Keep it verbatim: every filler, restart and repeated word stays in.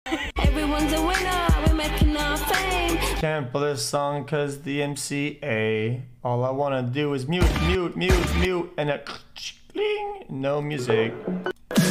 Everyone's a winner, we're making our fame. Can't play this song cause the M C A. All I wanna do is mute, mute, mute, mute, and a no music.